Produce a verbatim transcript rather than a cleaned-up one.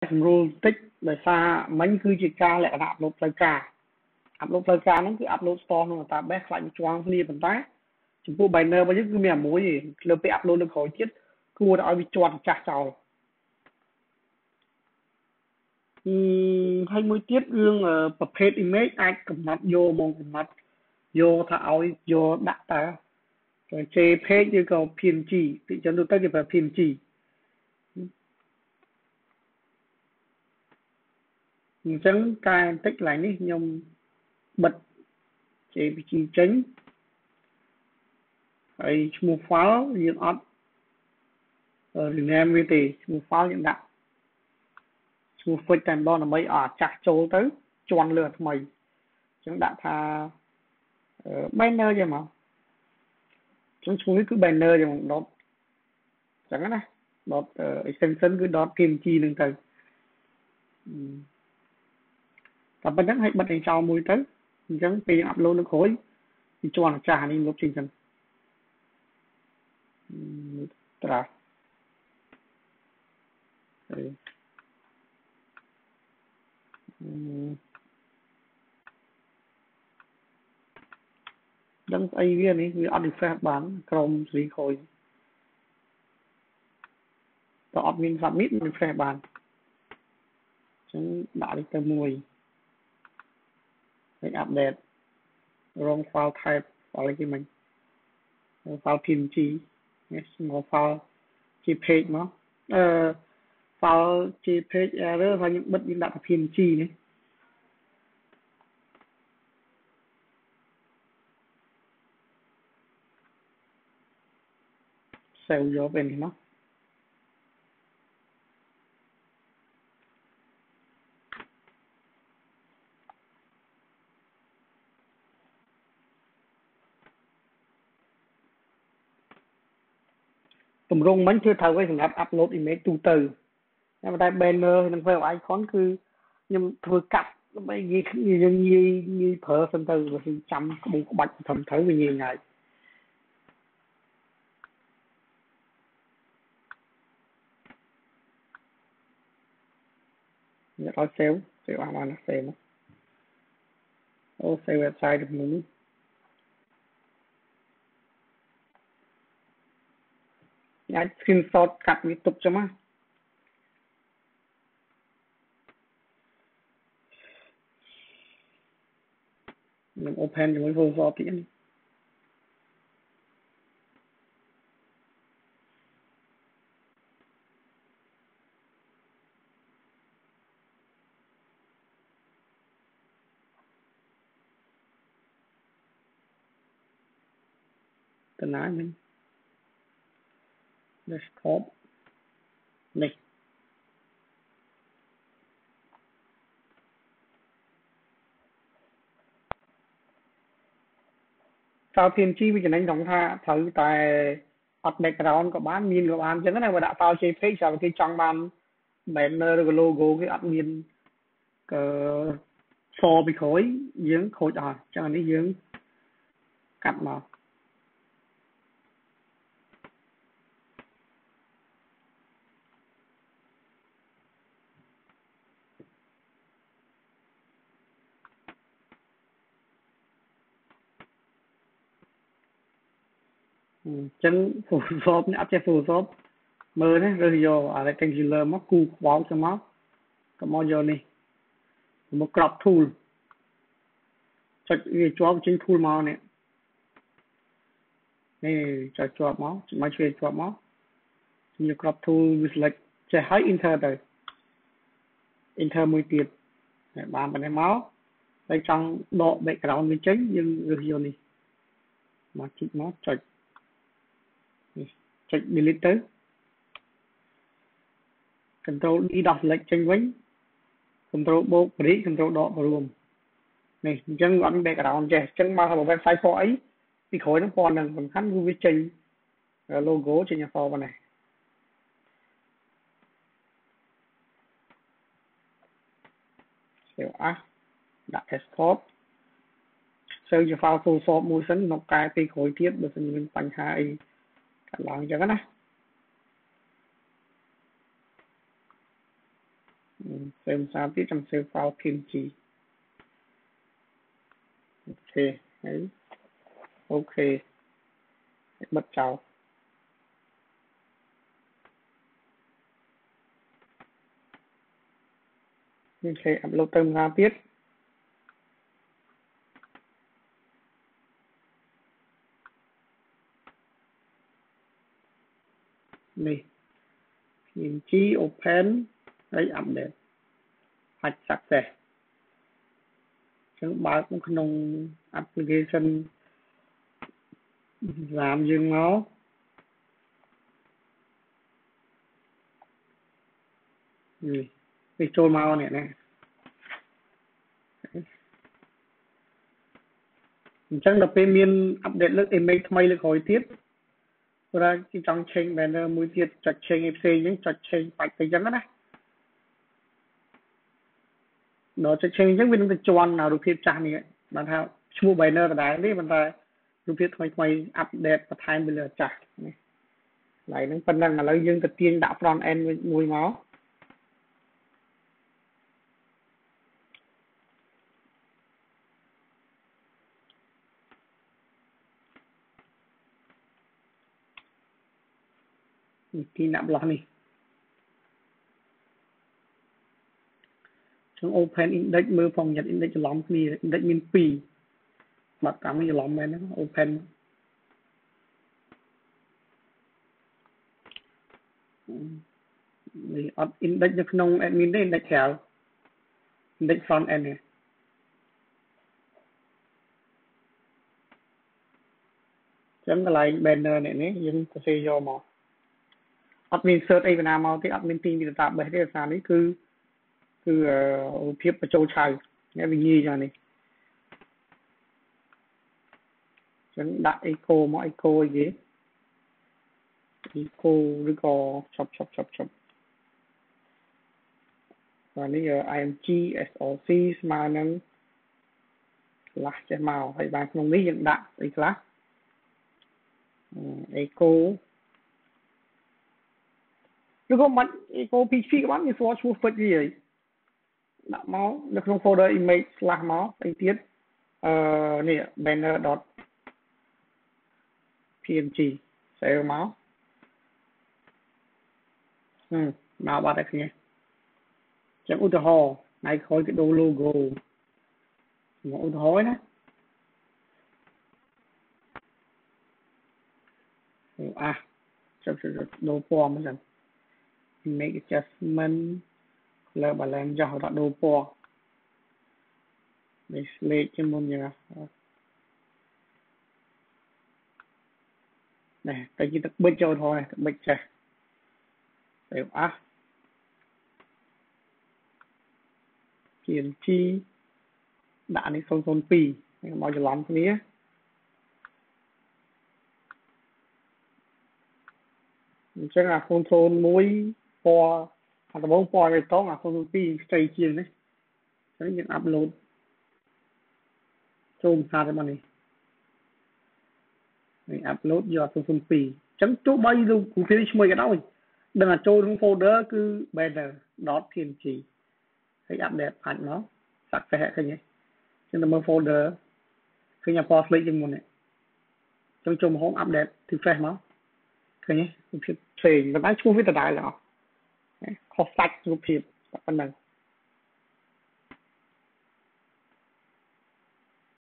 rule tích đời xa mấy cứ chỉ ca lại là upload lời ca upload lời ca nó cứ upload store nó ta bé lại choang đi bằng tay chúng tôi banner bao nhiêu cứ mẹ mũi gì lên bị upload được khỏi chết cua đã bị choang chặt chào hay mới tiếp ương ởประเภท image អាចកំណត់យកមកកំណត់យកថាឲ្យយកដាក់តើ JPEG ឬក៏ พี เอ็น จี ពីចឹងទៅទៅគេប្រើ พี เอ็น จี អញ្ចឹងការបន្តិចកន្លែងនេះខ្ញុំបិទ จพีจี ចេញហើយឈ្មោះ file យើងអត់ rename វាទេឈ្មោះ file យើងដាក់ឈ្មោះ fix តែម្ដងដើម្បីឲ្យអាចាស់ចូលទៅជន់លើថ្មីអញ្ចឹងដាក់ថា banner ចឹងមកអញ្ចឹងឈ្មោះនេះគឺ banner ចឹងដុតអញ្ចឹងណាដុត extension គឺ .png ហ្នឹងទៅតែប៉ុណ្្នឹងឲ្យបិទឲ្យចោលមួយទៅអញ្ចឹងពេលយើង upload នៅក្រោយវាជន់អាចាស់នេះលុបចេញចឹងត្រាស់ហើយដឹងស្អីវានេះវាអត់ refresh បានក្រុមស្រីក្រោយតើអត់មាន submit refresh បានអញ្ចឹងដាក់នេះទៅមួយហើយ update រង file type file គេមិញ file พี เอ็น จี នេះមក file JPEG មកអឺ file JPEG error ហើយយើងបិទយើងដាក់ទៅ พี เอ็น จี នេះsave យកពេលនេះមកតម្រងមិញគឺត្រូវឲ្យសម្រាប់ upload image ទូទៅតែប៉ុន្តែ banner និង web icon គឺខ្ញុំធ្វើកាត់ដើម្បីងាយយើងងាយងាយប្រើសិនទៅបើចាំក្បូរក្បាច់ត្រឹមត្រូវវាងាយងាយអ្នកឲ្យ save save អាបាន save មកអូ save website ទៅមួយអាច screenshot កាត់វាទុកចឹងណាខ្ញុំ open ជាមួយ Photoshop ទៀតនេះតំណាមិញ desktop នេះតើ พี เอ็น จี វាចំណេញត្រង់ថាត្រូវតែអត់ background ក៏បានមានក៏បានអញ្ចឹងណាបើដាក់ file JPEG ស្រាប់តែគេចង់បាន banner ឬក៏ logo គេអត់មានក៏សពីក្រោយយើងខូចអស់អញ្ចឹងអានេះយើងកាត់មកអញ្ចឹង Photoshop នេះអត់ចេះ Photoshop មើលណារើសយកអា rectangular មកគូខ្វោកចឹងមកក៏មកយកនេះមក crop tool ចុចវាជាប់ចេញ tool មកនេះនេះចុចជាប់មកមកជួយជាប់មកយក crop tool វា select ចេះឲ្យ enter ទៅ enter មួយទៀតបានប៉ុណ្ណេះមកហើយចង់ដក background វាចេញយើងរើសយកនេះមកជីកមកចុចចុច delete ទៅ control D ដោះ select ចេញវិញ control បូក break control ដករួមនេះអញ្ចឹងអត់ background ចេះអញ្ចឹងមក website ពណ៌អីពីក្រោយហ្នឹងពណ៌ហ្នឹងសំខាន់គឺវាចេញ logo ចេញអក្សរប៉ុណ្ណេះ save as ដាក់ export save ជា file Photoshop មួយសិនមកកែពេលក្រោយទៀតបើសិនមានបញ្ហាអីកើតឡើងអញ្ចឹងណា xem sao tiếp trong save file pê en giê. Ok đấy, ok bật chào. Ok upload tên ra tiếp này pê en giê open đấy update hạch sạch sẽ chẳng báo cũng không application làm dừng nó gì cái trôi mau này nè chẳng là bên miền update lớp image thay lực hồi tiếp ra cái trong chain banner mũi tiết chặt chain ép xê những chặt chain bạch cái chẳng đó này nó chặt chain những bên cái chọn nào được thiết trang này bạn thao mua banner đấy đấy bạn ta được thiết thay thay update và thay bây giờ chặt lại những phần năng là lấy dương thực tiên đã front end mùi máu thì nạp lọ này trong open index mơ phòng nhật index lắm thì index min pi bật cảm như lắm này nó open index nó không admin đấy index theo index front end này chẳng cái lại banner này nhé nhưng có thể do mà admin search ấy nào mà thì admin team thì tạm bởi thế là đấy cứ cứ phiếp ở châu trời nghe vì nhi cho này chẳng đại echo mà echo gì echo rồi có chop chop chop chop và bây giờ img soc mà nâng là cái màu hay bạn không lý hiện đại ấy là echo rồi có mắt echo pê xê các bạn như số số phật gì ấy đã máu được trong folder image là máu anh tiết ờ nè banner dot png sẽ máu ừ máu bắt được nhé chẳng ưu hồ này khối cái đồ logo một ưu hối đó à chụp chụp đồ form rồi make adjustment là bà làm cho họ đặt đồ form để lấy cho môn như này cái gì tất bích cho thôi tất bích cho để à png đã đi xong xong pi bao giờ làm cái này chắc là control mũi for hoặc là bốn for cái tốt là control pi stay chiên đấy cái những upload zoom xa ra này mình upload vô control pi chấm chỗ bay luôn cũng phía mười cái đó rồi đừng là trôi trong folder cứ banner dot png thấy update ảnh nó sạch sẽ cái nhé nhưng mà folder khi nhà post lấy chừng một này trong trong home update thì phải nó cái nhé thì và nói chung với đại là khó sạch chụp hiệp phần này